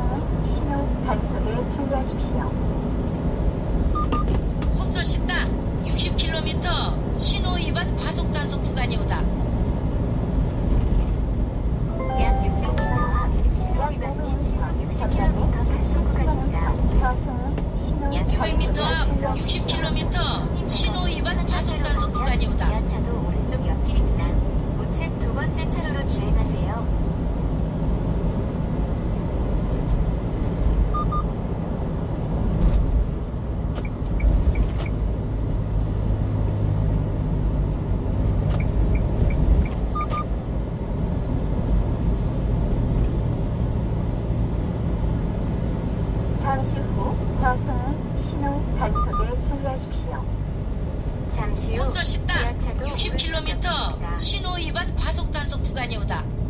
과속 신호 단속에 주의하십시오. 헛설씻다 60km 신호 위반 과속 단속 구간이 오다. 약 600m 앞 신호 위반 및 시속 60km 단속 구간입니다. 과속 신호 약 600m 앞 단속에 60km 신호 위반 과속 단속 구간이 오다. 지하차도 오른쪽 옆길입니다. 우측 두 번째 차로로 주행하세요. 잠시 후 과속 신호 단속에 주의하십시오. 잠시 후 헛설씻다 지하차도 오른쪽 60km 옆길입니다. 신호 위반 과속 단속 구간이 오다.